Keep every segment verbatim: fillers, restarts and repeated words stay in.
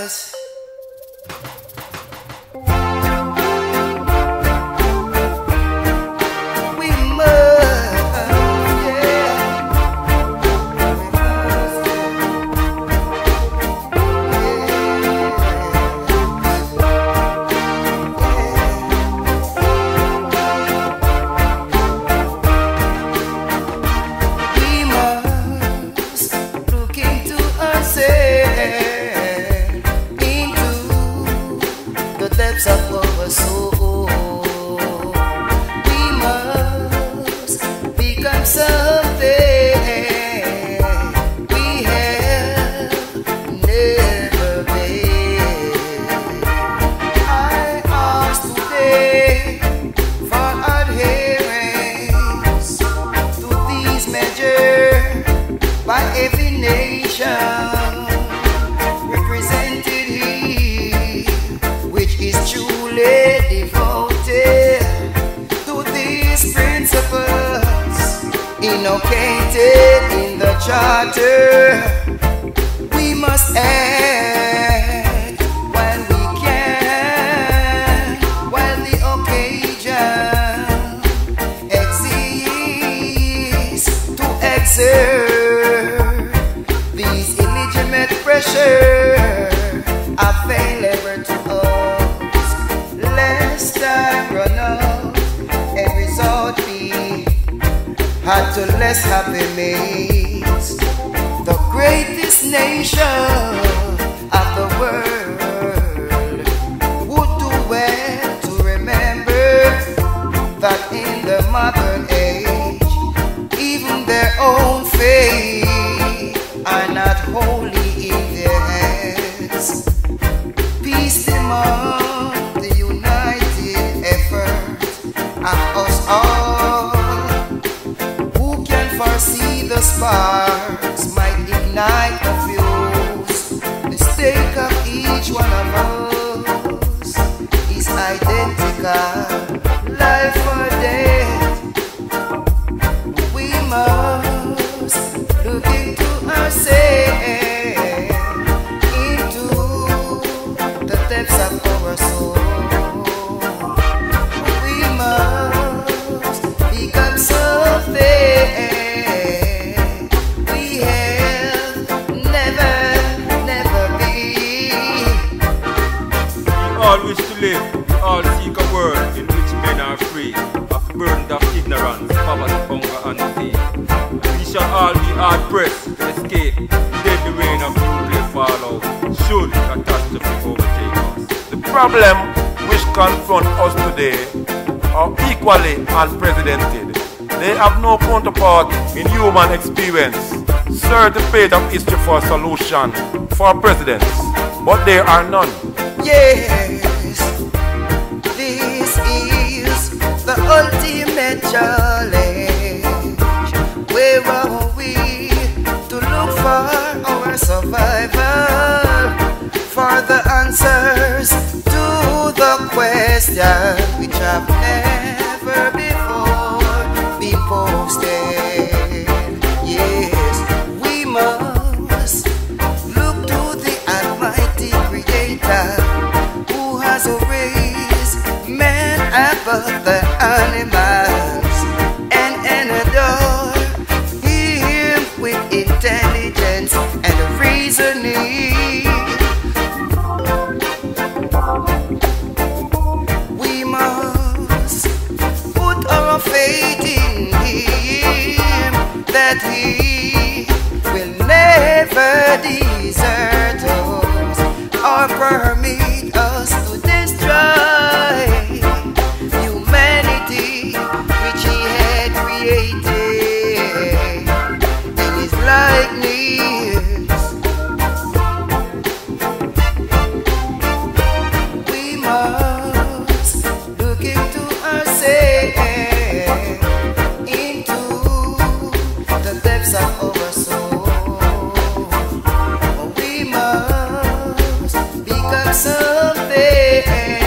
must. Of our soul, we must become something we have never been. I ask today for adherence to these measures by every nation represented here, which is truly devoted to these principles inculcated in the charter. We must act while we can, while the occasion exists to exert these illegitimate pressure available to us. Lest time run out and result be had to less happy mates. The greatest nation of the world would do well to remember that in the modern age, even their own faith are not holy in their hands. Peace among the united effort of us all, who can foresee the sparks might ignite the fuse. The stake of each one of us is identical, life or death. We must look into ourselves, into the depths of our soul. We must become something we have never, never been. We all wish to live, we all seek a world in which men are free of the burden of ignorance, poverty, hunger, and pain. And we shall all be hard pressed to escape the deadly rain of nuclear fallout should catastrophe overtake us. The problem which confront us today are equally unprecedented. They have no counterpart in human experience. Certain page of history for a solution for presidents, but there are none. Yes, this is the ultimate challenge. Where are we to look for our survival? For the answers to the questions which have never before been posted. Yes, we must look to the Almighty Creator, who has raised man above the animals, and, and adore him with intelligence and reasoning. We must put our faith in him, that he will never desert us or permit us to destroy humanity which he had created in his likeness. We must look into ourselves, into the depths of our soul. We must become something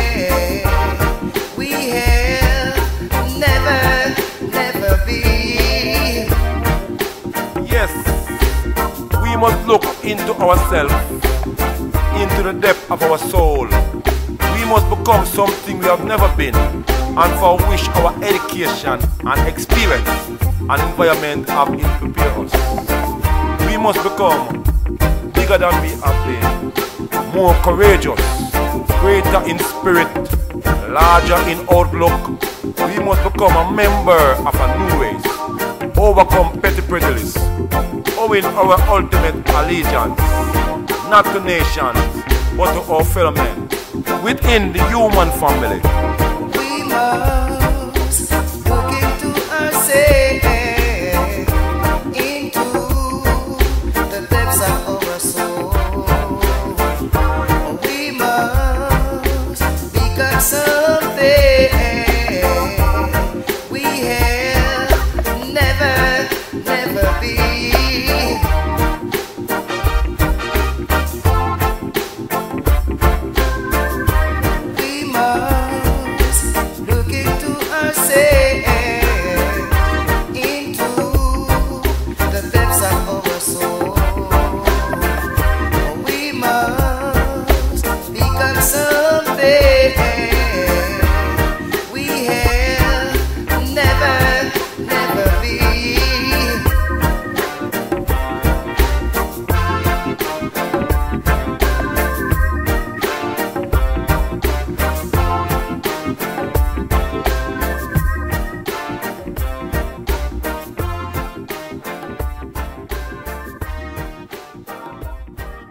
we have never, never been. Yes, we must look into ourselves into the depth of our soul. We must become something we have never been, and for which our education and experience and environment have been prepared us. We must become bigger than we have been, more courageous, greater in spirit, larger in outlook. We must become a member of a new race, overcome petty prejudice, owing our ultimate allegiance, not to nations, but to our fellow men, within the human family. We must look into ourselves, into the depths of